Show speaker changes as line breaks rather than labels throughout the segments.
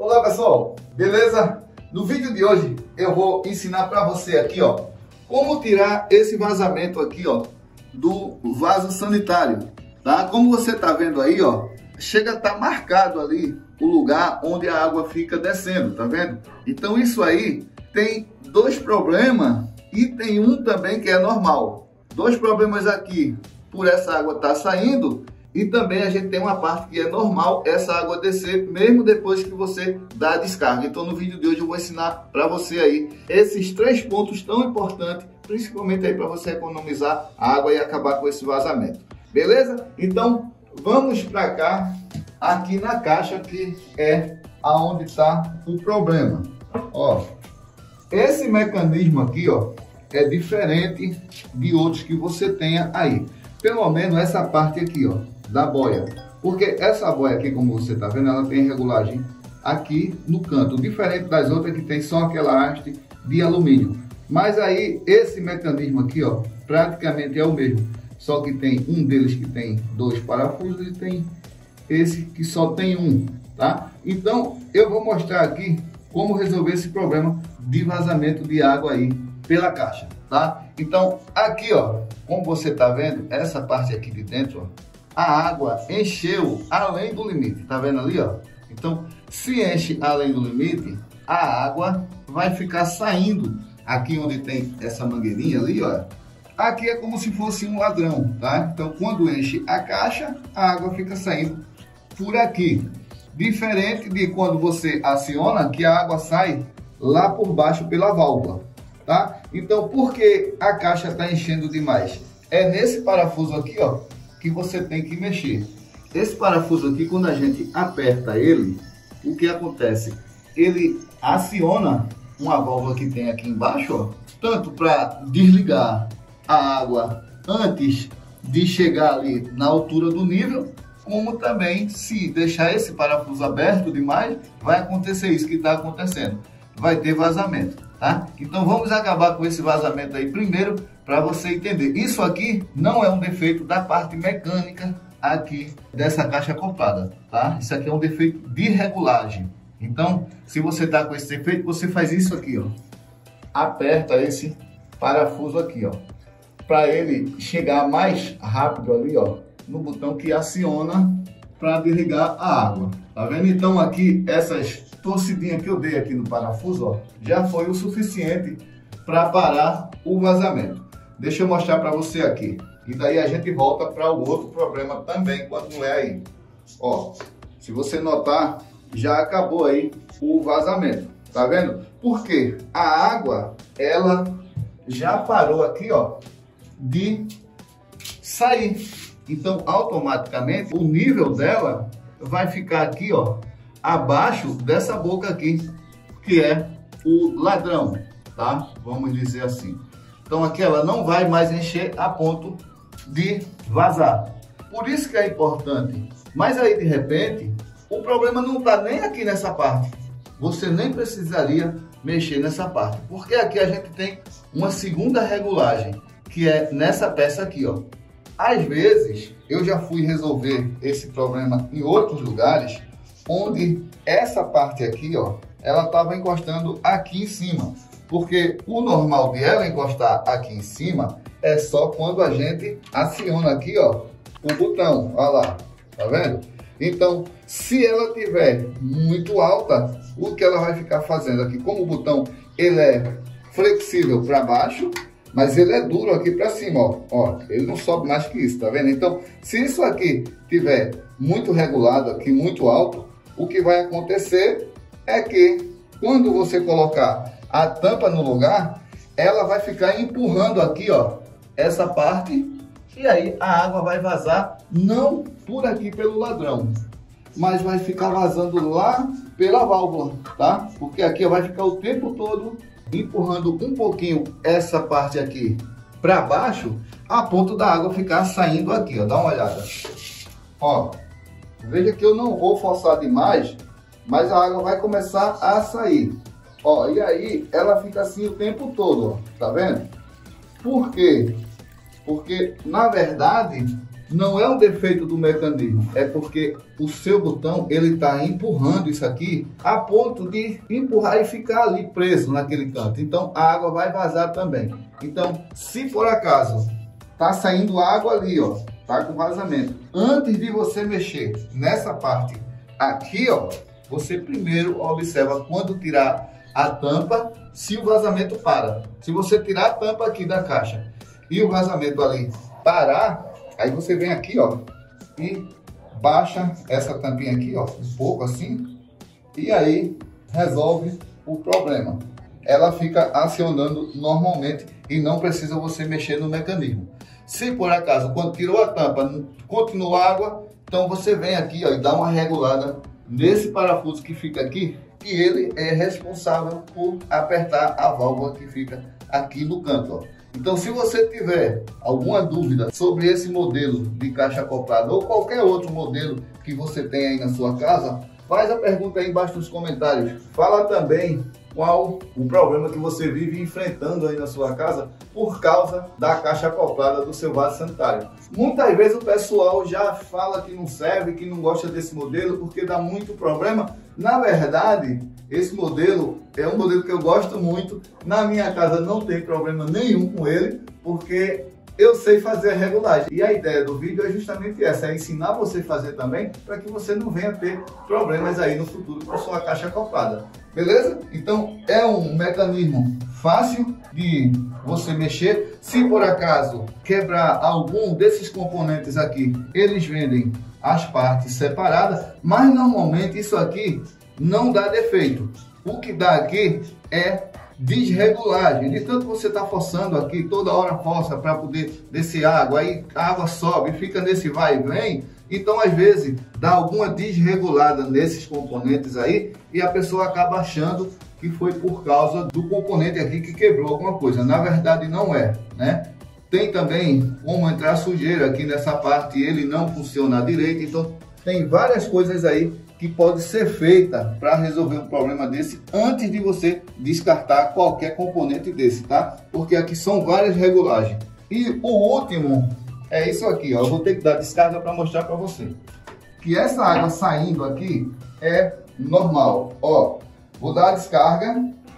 Olá pessoal, beleza? No vídeo de hoje eu vou ensinar para você aqui, ó, como tirar esse vazamento aqui, ó, do vaso sanitário, tá? Como você tá vendo aí, ó, chega a estar marcado ali o lugar onde a água fica descendo, tá vendo? Então isso aí tem dois problemas e tem um também que é normal. Dois problemas aqui por essa água estar saindo. E também a gente tem uma parte que é normal essa água descer, mesmo depois que você dá a descarga. Então no vídeo de hoje eu vou ensinar para você aí esses três pontos tão importantes, principalmente aí para você economizar a água e acabar com esse vazamento. Beleza? Então vamos para cá, aqui na caixa que é aonde está o problema. Ó, esse mecanismo aqui, ó, é diferente de outros que você tenha aí. Pelo menos essa parte aqui, ó, da boia, porque essa boia aqui, como você está vendo, ela tem regulagem aqui no canto, diferente das outras que tem só aquela haste de alumínio. Mas aí esse mecanismo aqui, ó, praticamente é o mesmo, só que tem um deles que tem dois parafusos e tem esse que só tem um, tá? Então eu vou mostrar aqui como resolver esse problema de vazamento de água aí pela caixa, tá? Então aqui, ó, como você está vendo, essa parte aqui de dentro, ó, a água encheu além do limite, tá vendo ali, ó? Então, se enche além do limite, a água vai ficar saindo aqui onde tem essa mangueirinha ali, ó. Aqui é como se fosse um ladrão, tá? Então, quando enche a caixa, a água fica saindo por aqui. Diferente de quando você aciona, que a água sai lá por baixo pela válvula, tá? Então, por que a caixa está enchendo demais? É nesse parafuso aqui, ó, que você tem que mexer. Esse parafuso aqui, quando a gente aperta ele, o que acontece? Ele aciona uma válvula que tem aqui embaixo, ó, tanto para desligar a água antes de chegar ali na altura do nível, como também se deixar esse parafuso aberto demais, vai acontecer isso que está acontecendo. Vai ter vazamento, tá? Então vamos acabar com esse vazamento aí primeiro, para você entender. Isso aqui não é um defeito da parte mecânica aqui dessa caixa acoplada, tá? Isso aqui é um defeito de regulagem. Então, se você tá com esse defeito, você faz isso aqui, ó. Aperta esse parafuso aqui, ó, para ele chegar mais rápido ali, ó, no botão que aciona para desligar a água. Tá vendo? Então aqui essas torcidinhas que eu dei aqui no parafuso, ó, já foi o suficiente para parar o vazamento. Deixa eu mostrar para você aqui. E daí a gente volta para o outro problema também, quando não é aí. Ó, se você notar, já acabou aí o vazamento. Tá vendo? Porque a água, ela já parou aqui, ó, de sair. Então, automaticamente, o nível dela vai ficar aqui, ó, abaixo dessa boca aqui, que é o ladrão, tá? Vamos dizer assim. Então aqui ela não vai mais encher a ponto de vazar. Por isso que é importante. Mas aí de repente, o problema não está nem aqui nessa parte. Você nem precisaria mexer nessa parte. Porque aqui a gente tem uma segunda regulagem, que é nessa peça aqui, ó. Às vezes, eu já fui resolver esse problema em outros lugares, onde essa parte aqui, ó, ela estava encostando aqui em cima. Porque o normal de ela encostar aqui em cima é só quando a gente aciona aqui, ó, o botão, olha lá, tá vendo? Então, se ela tiver muito alta, o que ela vai ficar fazendo aqui, como o botão ele é flexível para baixo, mas ele é duro aqui para cima, ó, ele não sobe mais que isso, tá vendo? Então, se isso aqui tiver muito regulado aqui, muito alto, o que vai acontecer é que quando você colocar a tampa no lugar, ela vai ficar empurrando aqui, ó, essa parte, e aí a água vai vazar não por aqui pelo ladrão, mas vai ficar vazando lá pela válvula, tá? Porque aqui vai ficar o tempo todo empurrando um pouquinho essa parte aqui para baixo, a ponto da água ficar saindo aqui, ó, dá uma olhada. Ó, veja que eu não vou forçar demais, mas a água vai começar a sair. Ó, e aí ela fica assim o tempo todo, ó, tá vendo? Por quê? Porque, na verdade, não é um defeito do mecanismo, é porque o seu botão ele está empurrando isso aqui a ponto de empurrar e ficar ali preso naquele canto. Então a água vai vazar também. Então, se por acaso tá saindo água ali, ó, tá com vazamento, antes de você mexer nessa parte aqui, ó, você primeiro observa quando tirar a tampa, se o vazamento para. Se você tirar a tampa aqui da caixa e o vazamento ali parar, aí você vem aqui, ó, e baixa essa tampinha aqui, ó, um pouco assim, e aí resolve o problema. Ela fica acionando normalmente e não precisa você mexer no mecanismo. Se por acaso, quando tirou a tampa, continua água, então você vem aqui, ó, e dá uma regulada nesse parafuso que fica aqui, que ele é responsável por apertar a válvula que fica aqui no canto, ó. Então, se você tiver alguma dúvida sobre esse modelo de caixa acoplada ou qualquer outro modelo que você tem aí na sua casa, faz a pergunta aí embaixo nos comentários. Fala também qual o problema que você vive enfrentando aí na sua casa por causa da caixa acoplada do seu vaso sanitário. Muitas vezes o pessoal já fala que não serve, que não gosta desse modelo porque dá muito problema. Na verdade, esse modelo é um modelo que eu gosto muito. Na minha casa não tem problema nenhum com ele, porque eu sei fazer a regulagem. E a ideia do vídeo é justamente essa, é ensinar você a fazer também, para que você não venha ter problemas aí no futuro com a sua caixa acoplada. Beleza? Então é um mecanismo fácil de você mexer. Se por acaso quebrar algum desses componentes aqui, eles vendem as partes separadas, mas normalmente isso aqui não dá defeito. O que dá aqui é desregulagem, de tanto você está forçando aqui, toda hora força para poder descer água, aí a água sobe, fica nesse vai e vem, então às vezes dá alguma desregulada nesses componentes aí e a pessoa acaba achando que foi por causa do componente aqui que quebrou alguma coisa. Na verdade não é, né? Tem também como entrar sujeira aqui nessa parte e ele não funciona direito, então tem várias coisas aí que pode ser feita para resolver um problema desse antes de você descartar qualquer componente desse, tá? Porque aqui são várias regulagens. E o último é isso aqui, ó. Eu vou ter que dar descarga para mostrar para você. Que essa água saindo aqui é normal. Ó, vou dar a descarga.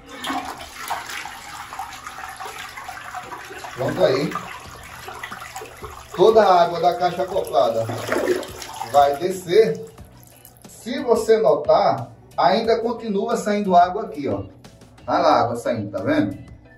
Pronto aí. Toda a água da caixa acoplada vai descer. Se você notar, ainda continua saindo água aqui, ó. Olha lá a água saindo, tá vendo?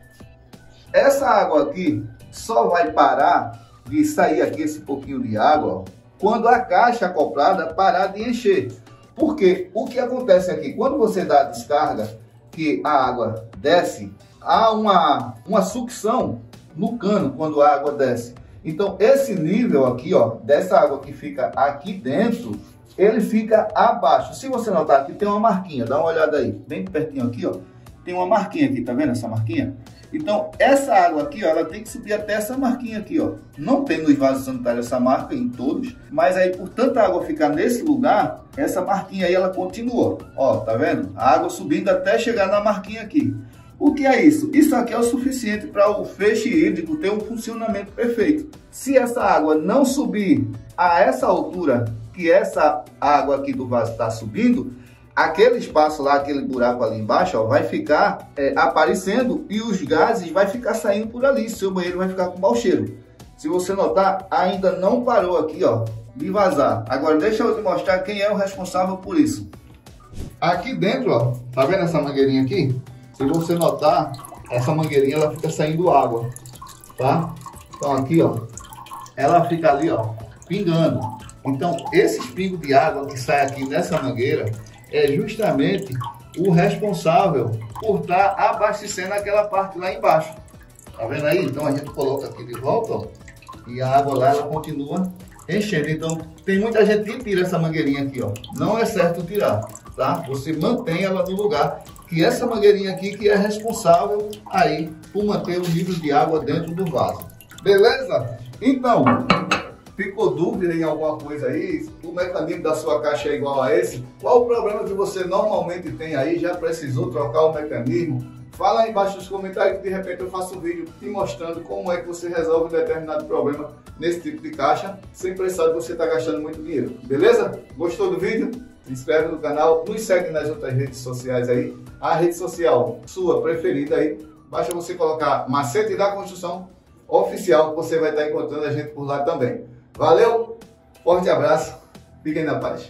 Essa água aqui só vai parar de sair aqui esse pouquinho de água, ó, quando a caixa acoplada parar de encher. Porque o que acontece aqui, quando você dá a descarga, que a água desce, há uma sucção no cano quando a água desce. Então esse nível aqui, ó, dessa água que fica aqui dentro, ele fica abaixo. Se você notar aqui tem uma marquinha, dá uma olhada aí, bem pertinho aqui, ó, tem uma marquinha aqui, tá vendo essa marquinha? Então essa água aqui, ó, ela tem que subir até essa marquinha aqui, ó. Não tem nos vasos sanitários essa marca em todos, mas aí por tanta água ficar nesse lugar, essa marquinha aí ela continua, ó, tá vendo? A água subindo até chegar na marquinha aqui. O que é isso? Isso aqui é o suficiente para o feixe hídrico ter um funcionamento perfeito. Se essa água não subir a essa altura que essa água aqui do vaso está subindo, aquele espaço lá, aquele buraco ali embaixo, ó, vai ficar aparecendo e os gases vai ficar saindo por ali. Seu banheiro vai ficar com mau cheiro. Se você notar, ainda não parou aqui, ó, de vazar. Agora deixa eu te mostrar quem é o responsável por isso. Aqui dentro, ó, tá vendo essa mangueirinha aqui? Se você notar, essa mangueirinha ela fica saindo água, tá? Então aqui, ó, ela fica ali, ó, pingando. Então esses pingos de água que sai aqui nessa mangueira é justamente o responsável por estar abastecendo aquela parte lá embaixo. Tá vendo aí? Então a gente coloca aqui de volta, ó, e a água lá ela continua enchendo. Então tem muita gente que tira essa mangueirinha aqui, ó. Não é certo tirar, tá? Você mantém ela no lugar, que essa mangueirinha aqui que é responsável aí por manter o nível de água dentro do vaso. Beleza? Então, Ficou dúvida em alguma coisa aí? O mecanismo da sua caixa é igual a esse? Qual o problema que você normalmente tem aí? Já precisou trocar o mecanismo? Fala aí embaixo nos comentários que de repente eu faço um vídeo te mostrando como é que você resolve um determinado problema nesse tipo de caixa, sem precisar de você estar gastando muito dinheiro. Beleza? Gostou do vídeo? Se inscreve no canal, nos segue nas outras redes sociais aí. A rede social sua preferida aí, basta você colocar Macete da Construção Oficial, que você vai estar encontrando a gente por lá também. Valeu, forte abraço, fiquem na paz.